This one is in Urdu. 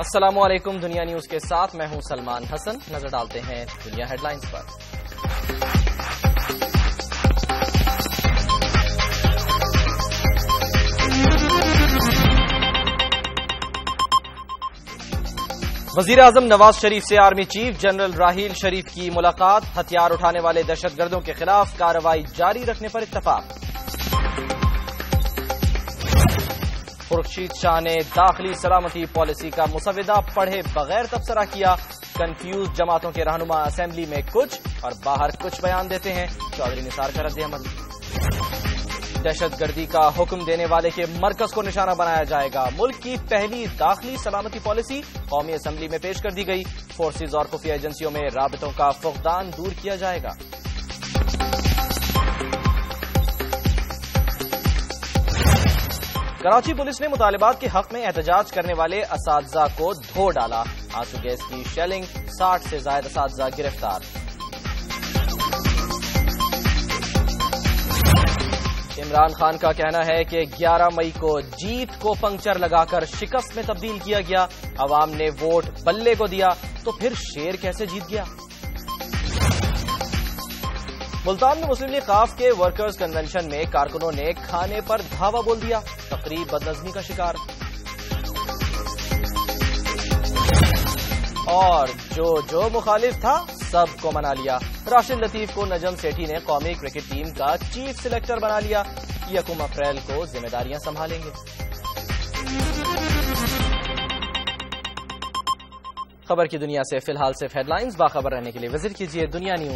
السلام علیکم، دنیا نیوز کے ساتھ میں ہوں سلمان حسن۔ نظر ڈالتے ہیں دنیا ہیڈ لائنز پر۔ وزیر اعظم نواز شریف سے army chief general Raheel Sharif کی ملاقات، ہتھیار اٹھانے والے دہشت گردوں کے خلاف کارروائی جاری رکھنے پر اتفاق۔ خورشید شاہ نے داخلی سلامتی پالیسی کا مسودہ پڑھے بغیر تبصرہ کیا، کنفیوز جماعتوں کے رہنما اسمبلی میں کچھ اور باہر کچھ بیان دیتے ہیں، چودھری نثار کا رد عمل۔ دہشت گردی کا حکم دینے والے کے مرکز کو نشانہ بنایا جائے گا، ملک کی پہلی داخلی سلامتی پالیسی قومی اسمبلی میں پیش کر دی گئی، فورسز اور خفیہ ایجنسیوں میں رابطوں کا فقدان دور کیا جائے گا۔ کراچی پولیس نے مطالبات کے حق میں احتجاج کرنے والے اساتذہ کو دھو ڈالا، آنسو گیس کی شیلنگ، 60 سے زائد اساتذہ گرفتار۔ عمران خان کا کہنا ہے کہ 11 مئی کو جیت کو پنکچر لگا کر شکست میں تبدیل کیا گیا، عوام نے ووٹ بلے کو دیا تو پھر شیر کیسے جیت گیا۔ ملتان میں مسلم لیگ قاف کے ورکرز کنونشن میں کارکنوں نے کھانے پر دھاوا بول دیا، تقریب بدنظمی کا شکار۔ اور جو مخالف تھا سب کو منا لیا، راشد لطیف کو نجم سیٹھی نے قومی کرکٹ ٹیم کا چیف سلیکٹر بنا لیا، 1 اپریل کو ذمہ داریاں سنبھالیں گے۔ خبر کی دنیا سے فی الحال صرف ہیڈ لائنز، باخبر رہنے کے لیے وزٹ کیجیے دنیا نیوز